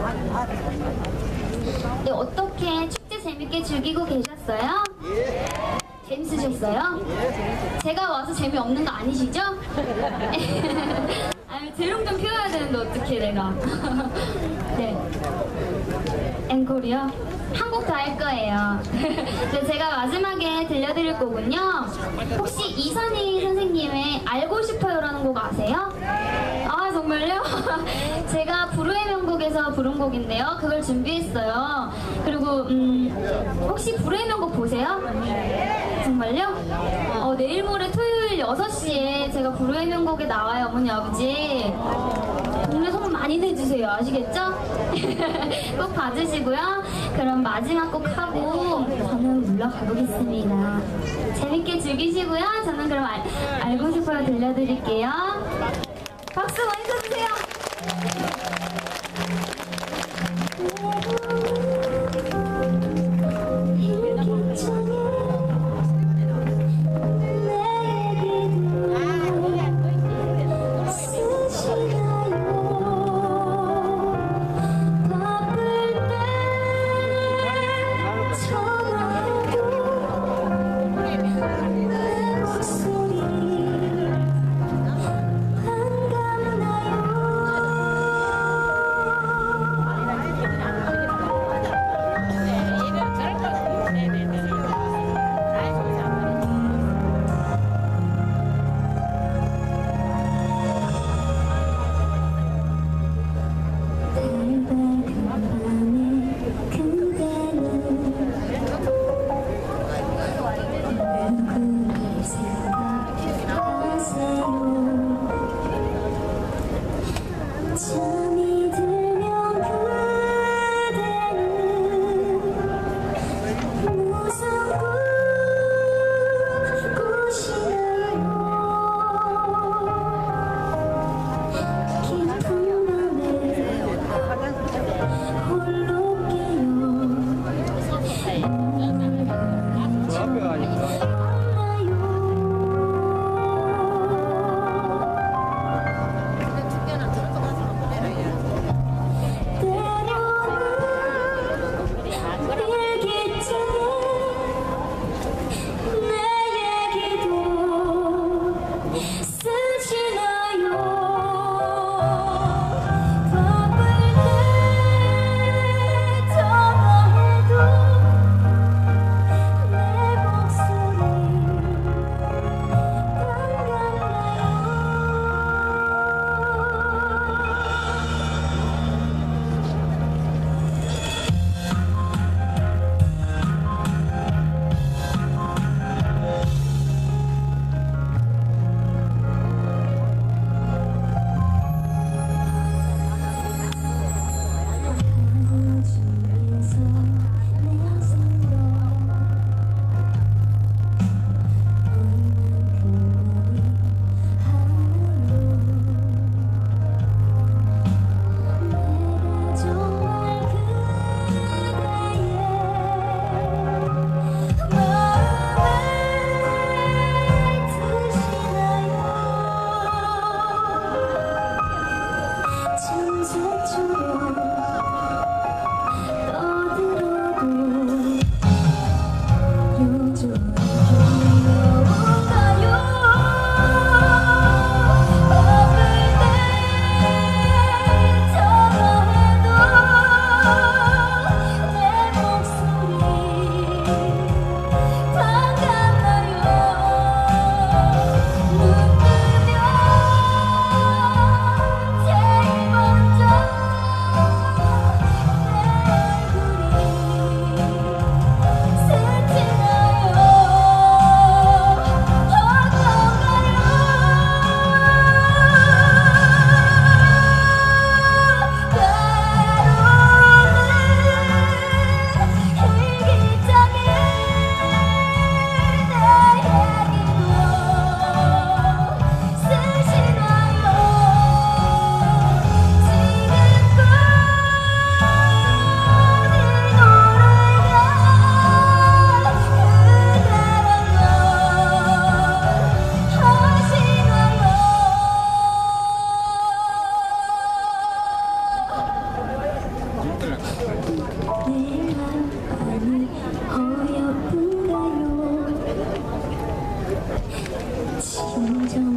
네, 어떻게 축제 재밌게 즐기고 계셨어요? 재밌으셨어요? 제가 와서 재미없는 거 아니시죠? 아니, 재롱 좀 피워야 되는데 어떡해 내가. 네. 앵콜이요? 한 곡 더 할 거예요. 네, 제가 마지막에 들려드릴 곡은요, 혹시 이선희 선생님의 알고 싶어요라는 곡 아세요? 아 정말요? 제가 불후의 명곡에서 부른 곡인데요, 그걸 준비했어요. 그리고 혹시 불후의 명곡 보세요? 정말요? 내일 모레 토요일 6시에 제가 불후의 명곡에 나와요. 어머니 아버지 동네 소문 많이 내주세요. 아시겠죠? 꼭 봐주시고요. 그럼 마지막 곡 하고 저는 물러가 보겠습니다. 재밌게 즐기시고요. 저는 그럼 알고 싶어요 들려드릴게요. 박수 많이 쳐주세요. 목소리 '반갑나요?' 점점